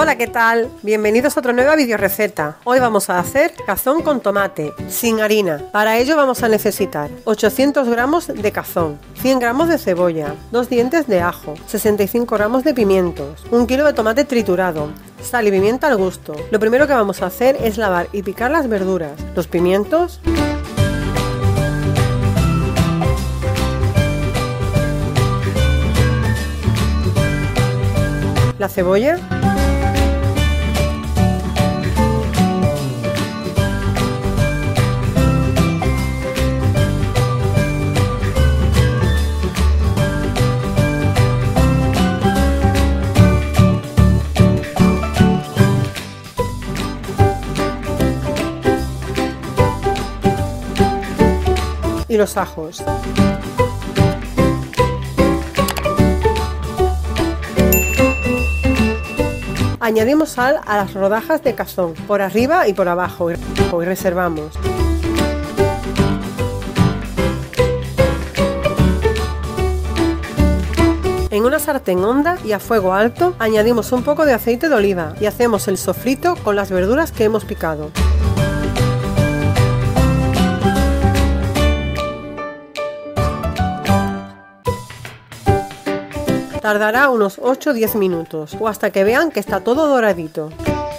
Hola, ¿qué tal? Bienvenidos a otra nueva videoreceta. Hoy vamos a hacer cazón con tomate, sin harina. Para ello vamos a necesitar 800 gramos de cazón, 100 gramos de cebolla, 2 dientes de ajo, 65 gramos de pimientos, 1 kilo de tomate triturado, sal y pimienta al gusto. Lo primero que vamos a hacer es lavar y picar las verduras, los pimientos, la cebolla, y los ajos. Añadimos sal a las rodajas de cazón, por arriba y por abajo, y reservamos. En una sartén honda y a fuego alto añadimos un poco de aceite de oliva y hacemos el sofrito con las verduras que hemos picado. Tardará unos 8 o 10 minutos o hasta que vean que está todo doradito.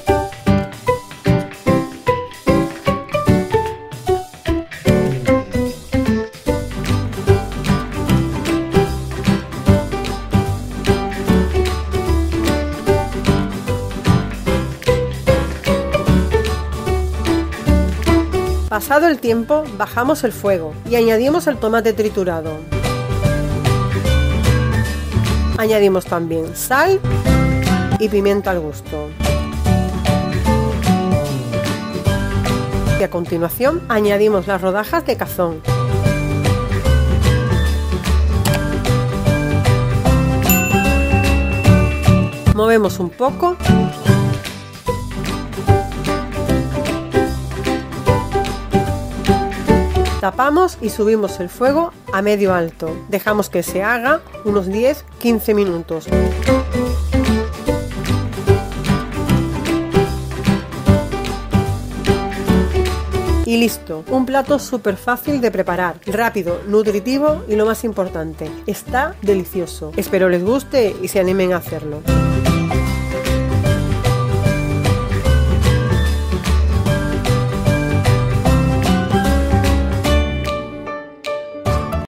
Pasado el tiempo, bajamos el fuego y añadimos el tomate triturado. Añadimos también sal y pimienta al gusto. Y a continuación añadimos las rodajas de cazón. Movemos un poco. Tapamos y subimos el fuego a medio alto. Dejamos que se haga unos 10-15 minutos. Y listo, un plato súper fácil de preparar, rápido, nutritivo y lo más importante, está delicioso. Espero les guste y se animen a hacerlo.